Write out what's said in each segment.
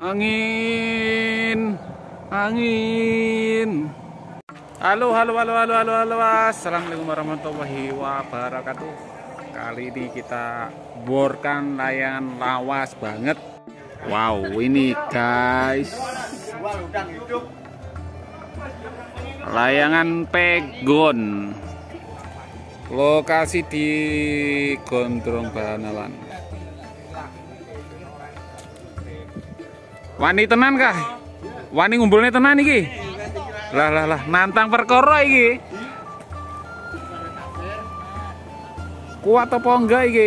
Angin, angin. Halo, assalamualaikum warahmatullahi wabarakatuh. Kali ini kita borkan layangan lawas banget. Wow, ini guys, layangan pegon. Lokasi di Gondrong Banawan. Wani tenan kah? Wani ngumpulnya tenan iki? Lah, nantang perkara iki. Kuat apa enggak iki?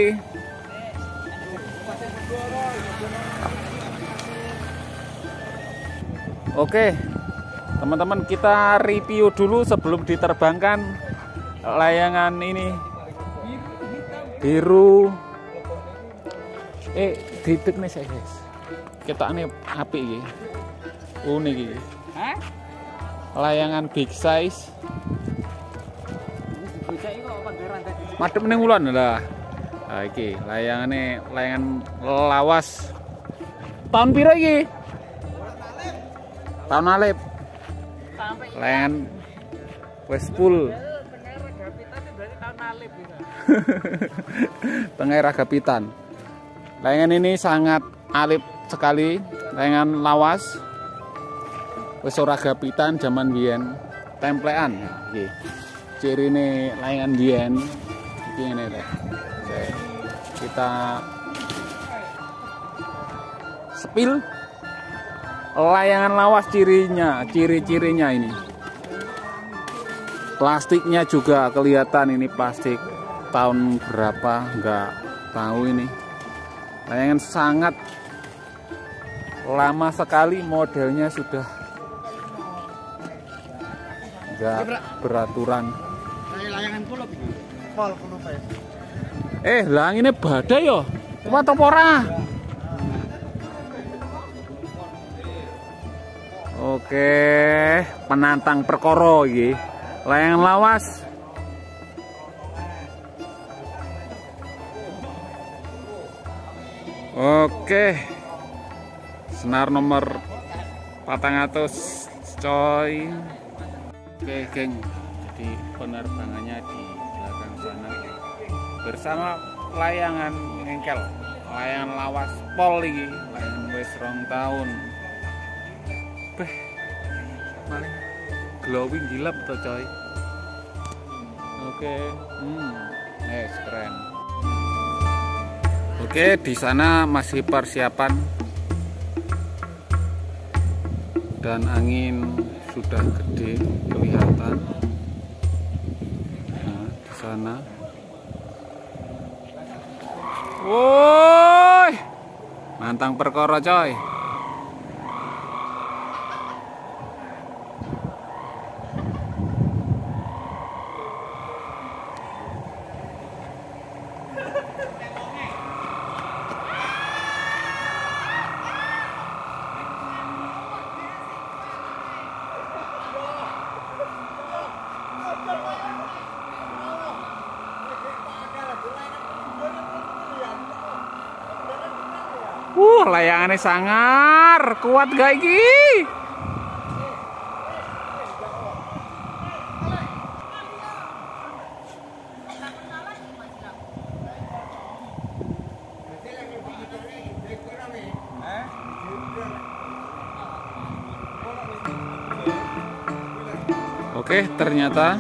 Oke, teman-teman, kita review dulu sebelum diterbangkan layangan ini. Biru. Ditek nih saya guys. Kita ini api iki. Unik iki. Layangan big size. Madep ning ulon lah. Nah, iki layangan lawas. Tahun pira iki? Tahun alif. Layangan wes full. Tengah Ragapitan. Layangan ini sangat alif sekali, layangan lawas. Wis ora gapitan zaman biyen, templean. Iki. Cirine layangan biyen iki ngene to. Kita sepil layangan lawas ciri-cirinya ini. Plastiknya juga kelihatan, ini plastik tahun berapa nggak tahu ini. Layangan sangat lama sekali, modelnya sudah nggak beraturan. Layangan puluh ini. Pol Pak. Lah ini badai yo. Kuat apa ora? Oke, penantang perkara iki. Layangan lawas. Oke. Senar nomor 400 coy. Oke geng, jadi penerbangannya di belakang sana bersama layangan ngengkel, layangan lawas pol iki, layangan wis 2 tahun. Beh, maling glowing gilap tuh coy. Oke, keren. Oke, di sana masih persiapan dan angin sudah gede kelihatan. Nah, di sana. Woi, nantang perkara coy. Layangannya sangar, kuat gak iki? Oke, ternyata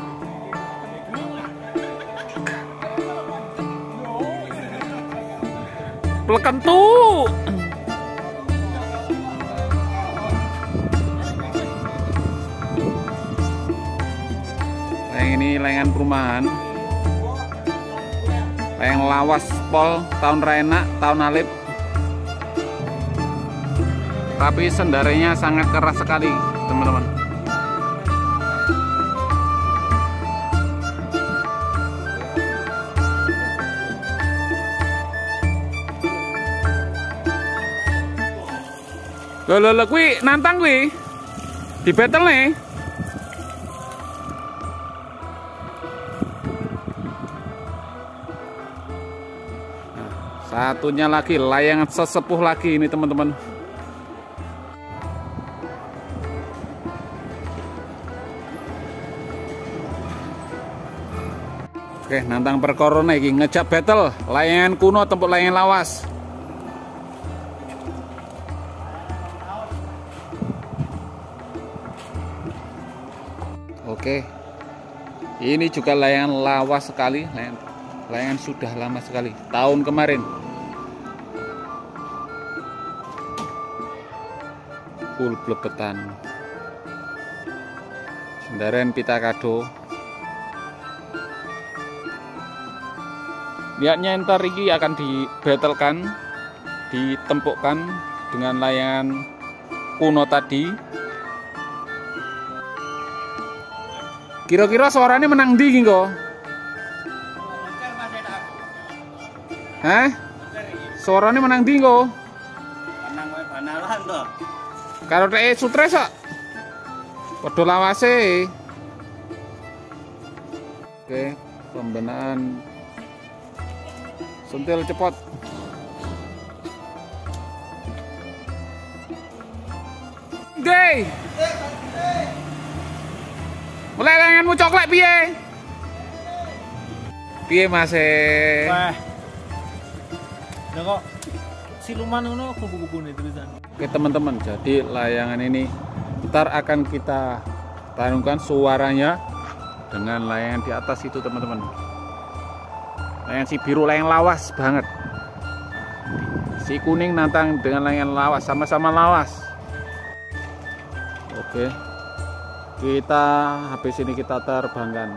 plekentu. Ini layangan perumahan, layangan lawas pol tahun Raina, tahun alif, tapi sendaranya sangat keras sekali teman-teman. Loh, kuwi nantang kuwi di battle nih. Satunya lagi layangan sesepuh lagi ini teman-teman. Oke, nantang perkara iki ngejak battle layangan kuno tempuk layangan lawas. Oke. Ini juga layangan lawas sekali, layangan sudah lama sekali, tahun kemarin. Full blebetan. Sendaren pitakado. Niatnya ntar ini akan dibattlekan, ditempukkan dengan layangan kuno tadi. Kira-kira suaranya menang di kok? Hah? Suaranya menang di kok? Menang wae banalan to. Karo teke sutres kok. Padha lawase. Oke, pembenaan sentil cepot. Gay. Mulai layanganmu coklat piye? Piye Mas? Wah. Ya kok siluman ngono kubu-kubune tulisan. Oke teman-teman, jadi layangan ini ntar akan kita tarungkan suaranya dengan layangan di atas itu teman-teman. Layangan si biru, layangan lawas banget. Si kuning nantang dengan layangan lawas, sama-sama lawas. Oke, kita habis ini kita terbangkan.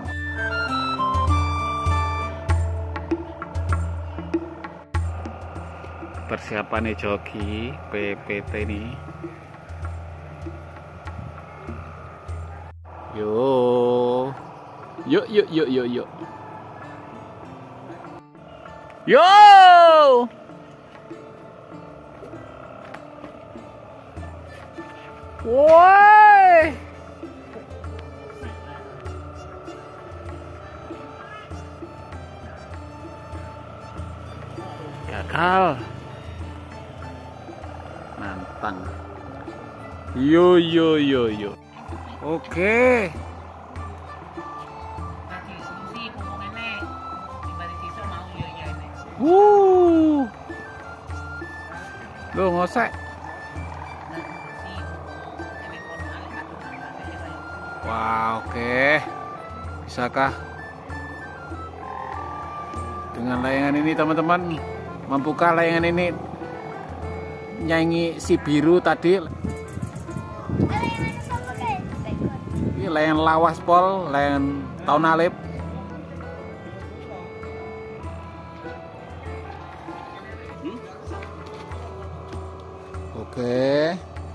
Persiapannya joki PPT ini. Yuk, yuk, yuk, yuk, yuk, yuk. Yo! Woi! Gagal. Nantang. Yo yo yo yo. Oke. Loh ngosek. Wah, oke. Bisakah dengan layangan ini teman-teman? Mampukah layangan ini nyanyi si biru tadi? Ini layangan lawas pol, layangan tahun alip. Oke.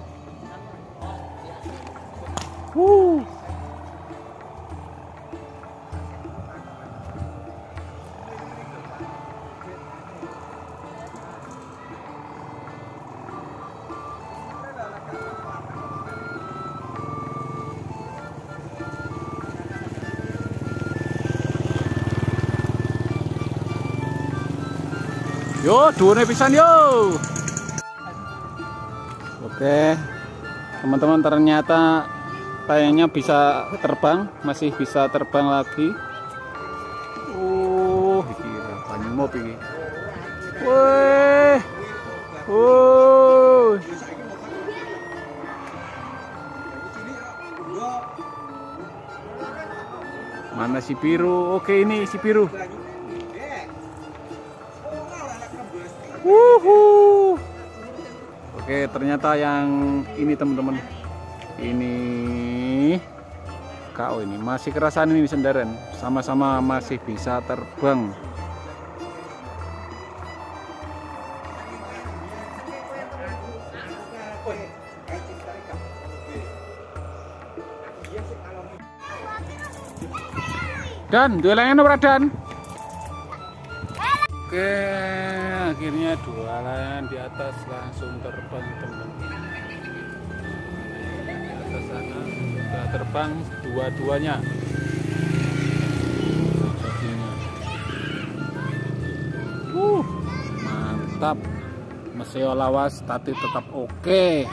Yo, dhuwurne pisan yo. Oke, teman-teman, ternyata kayaknya bisa terbang, masih bisa terbang lagi. Iki banyu mop iki. Wih. Mana si biru? Oke, ini si biru. Oke, ternyata yang ini teman-teman, ini KO ini masih kerasan ini sendirian, sama-sama masih bisa terbang. Dan dua layangan beradan. Oke, akhirnya dua layangan di atas langsung terbang teman-teman. Di atas sana sudah terbang dua-duanya. Mantap. Meseo lawas tapi tetap oke.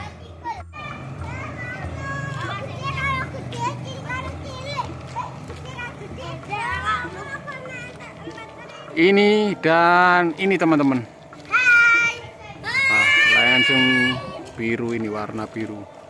Ini dan ini teman-teman. Nah, layangan yang biru ini warna biru.